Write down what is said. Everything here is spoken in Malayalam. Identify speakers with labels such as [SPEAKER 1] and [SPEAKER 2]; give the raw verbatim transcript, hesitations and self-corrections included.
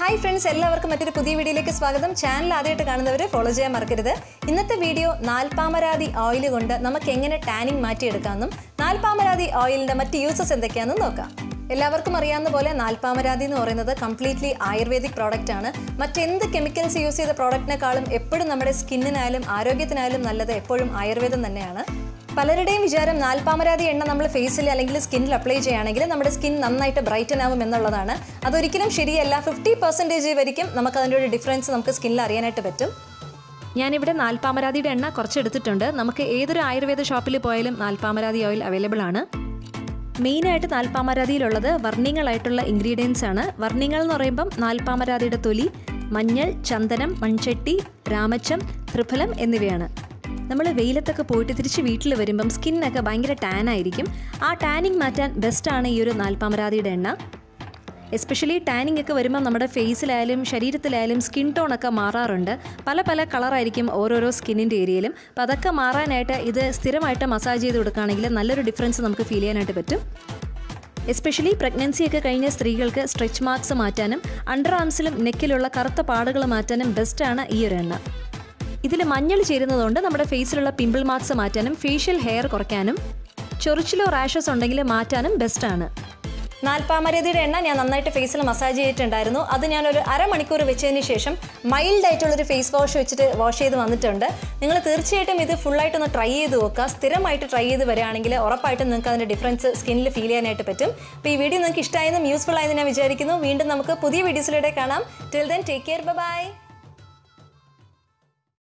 [SPEAKER 1] Hi friends, എല്ലാവർക്കും മറ്റൊരു പുതിയ വീഡിയോയിലേക്ക് സ്വാഗതം. ചാനൽ ആദ്യമായിട്ട് കാണുന്നവരെ ഫോളോ ചെയ്യാൻ മറക്കരുത്. ഇന്നത്തെ വീഡിയോ നാൽപ്പാമരാതി ഓയിൽ കൊണ്ട് നമുക്ക് എങ്ങനെ ടാനിങ് മാറ്റിയെടുക്കാമെന്നും നാൽപ്പാമരാതി ഓയിലിന്റെ മറ്റ് യൂസസ് എന്തൊക്കെയാണെന്നും നോക്കാം. എല്ലാവർക്കും അറിയാവുന്ന പോലെ നാൽപ്പാമരാതി എന്ന് പറയുന്നത് കംപ്ലീറ്റ്ലി ആയുർവേദിക് പ്രോഡക്റ്റ് ആണ്. മറ്റെന്ത് കെമിക്കൽസ് യൂസ് ചെയ്ത പ്രോഡക്റ്റിനെക്കാളും എപ്പോഴും നമ്മുടെ സ്കിന്നിനായാലും ആരോഗ്യത്തിനായാലും നല്ലത് എപ്പോഴും ആയുർവേദം തന്നെയാണ്. പലരുടെയും വിചാരം നാൽപ്പാമരാതി എണ്ണ നമ്മൾ ഫേസിൽ അല്ലെങ്കിൽ സ്കിന്നിൽ അപ്ലൈ ചെയ്യുകയാണെങ്കിൽ നമ്മുടെ സ്കിൻ നന്നായിട്ട് ബ്രൈറ്റൻ ആവും എന്നുള്ളതാണ്. അതൊരിക്കലും ശരിയല്ല. ഫിഫ്റ്റി പെർസെൻറ്റേജ് വരെയും നമുക്ക് അതിൻ്റെ ഒരു ഡിഫറൻസ് നമുക്ക് സ്കിന്നിൽ അറിയാനായിട്ട് പറ്റും. ഞാനിവിടെ നാൽപ്പാമരാതിയുടെ എണ്ണ കുറച്ച് എടുത്തിട്ടുണ്ട്. നമുക്ക് ഏതൊരു ആയുർവേദ ഷോപ്പിൽ പോയാലും നാൽപ്പാമരാതി ഓയിൽ അവൈലബിൾ ആണ്. മെയിനായിട്ട് നാൽപ്പാമരാതിയിലുള്ളത് വർണ്ണിങ്ങളായിട്ടുള്ള ഇൻഗ്രീഡിയൻസ് ആണ്. വർണ്ണിങ്ങൾ എന്ന് പറയുമ്പം നാൽപ്പാമരാതിയുടെ തൊലി, മഞ്ഞൾ, ചന്ദനം, മൺചട്ടി, രാമച്ചം, ത്രിഫലം എന്നിവയാണ്. നമ്മൾ വെയിലത്തൊക്കെ പോയിട്ട് തിരിച്ച് വീട്ടിൽ വരുമ്പം സ്കിന്നൊക്കെ ഭയങ്കര ടാൻ ആയിരിക്കും. ആ ടാനിങ് മാറ്റാൻ ബെസ്റ്റാണ് ഈ ഒരു നാൽപ്പാമരാതിയുടെ എണ്ണ. എസ്പെഷ്യലി ടാനിങ് ഒക്കെ വരുമ്പോൾ നമ്മുടെ ഫേസിലായാലും ശരീരത്തിലായാലും സ്കിൻ ടോണൊക്കെ മാറാറുണ്ട്. പല പല കളറായിരിക്കും ഓരോരോ സ്കിന്നിൻ്റെ ഏരിയയിലും. അപ്പോൾ അതൊക്കെ മാറാനായിട്ട് ഇത് സ്ഥിരമായിട്ട് മസാജ് ചെയ്ത് കൊടുക്കുകയാണെങ്കിൽ നല്ലൊരു ഡിഫറൻസ് നമുക്ക് ഫീൽ ചെയ്യാനായിട്ട് പറ്റും. എസ്പെഷ്യലി പ്രഗ്നൻസി ഒക്കെ കഴിഞ്ഞ സ്ത്രീകൾക്ക് സ്ട്രെച്ച് മാർക്സ് മാറ്റാനും അണ്ടർ ആംസിലും നെക്കിലുള്ള കറുത്ത പാടുകൾ മാറ്റാനും ബെസ്റ്റാണ് ഈ ഒരു എണ്ണ. ഇതിൽ മഞ്ഞൾ ചേരുന്നതുകൊണ്ട് നമ്മുടെ ഫേസിലുള്ള പിമ്പിൾ മാർക്സ് മാറ്റാനും ഫേഷ്യൽ ഹെയർ കുറയ്ക്കാനും ചൊറിച്ചിലോ റാഷസ് ഉണ്ടെങ്കിൽ മാറ്റാനും ബെസ്റ്റാണ്. നാൽപ്പാമരാതിയുടെ എണ്ണ ഞാൻ നന്നായിട്ട് ഫേസിൽ മസാജ് ചെയ്തിട്ടുണ്ടായിരുന്നു. അത് ഞാനൊരു അരമണിക്കൂർ വെച്ചതിന് ശേഷം മൈൽഡ് ആയിട്ടുള്ളൊരു ഫേസ് വാഷ് വെച്ചിട്ട് വാഷ് ചെയ്ത് വന്നിട്ടുണ്ട്. നിങ്ങൾ തീർച്ചയായിട്ടും ഇത് ഫുള്ളായിട്ടൊന്ന് ട്രൈ ചെയ്ത് നോക്കുക. സ്ഥിരമായിട്ട് ട്രൈ ചെയ്ത് വരികയാണെങ്കിൽ ഉറപ്പായിട്ടും നിങ്ങൾക്ക് അതിൻ്റെ ഡിഫറൻസ് സ്കിന്നിൽ ഫീൽ ചെയ്യാനായിട്ട് പറ്റും. അപ്പോൾ ഈ വീഡിയോ നിങ്ങൾക്ക് ഇഷ്ടമായെന്നും യൂസ്ഫുൾ ആയെന്ന് ഞാൻ വിചാരിക്കുന്നു. വീണ്ടും നമുക്ക് പുതിയ വീഡിയോസിലൂടെ കാണാം. Till then take care, by.